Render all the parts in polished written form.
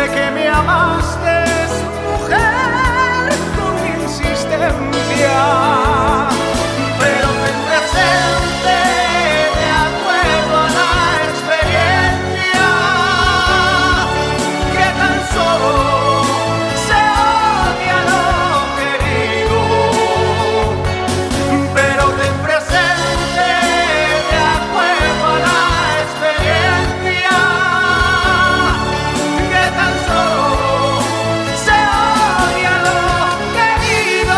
que me amaste, mujer, con insistencia. Pero ten presente, de acuerdo a la experiencia, que tan solo se odia lo querido. Pero ten presente, de acuerdo a la experiencia, que tan solo se odia lo querido.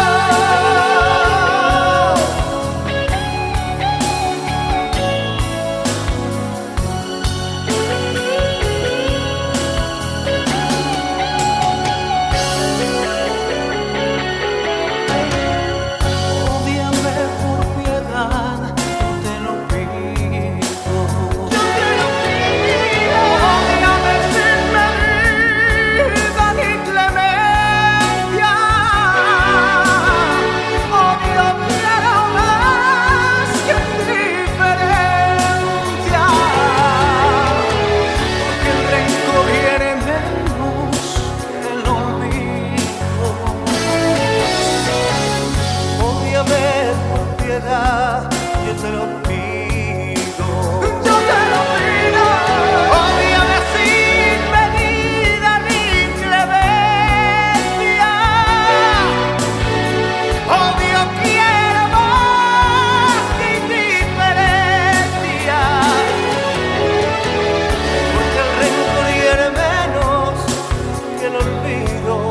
Ódiame por piedad, yo te lo pido. Yo te lo pido. Ódiame sin medida ni clemencia. Odio quiero más que indiferencia. Porque el rencor hiere menos que el olvido. Ódiame por piedad, yo te lo pido. Yo te lo pido. Ódiame sin medida ni clemencia. Odio quiero más que indiferencia. Porque el rencor hiere menos que el olvido.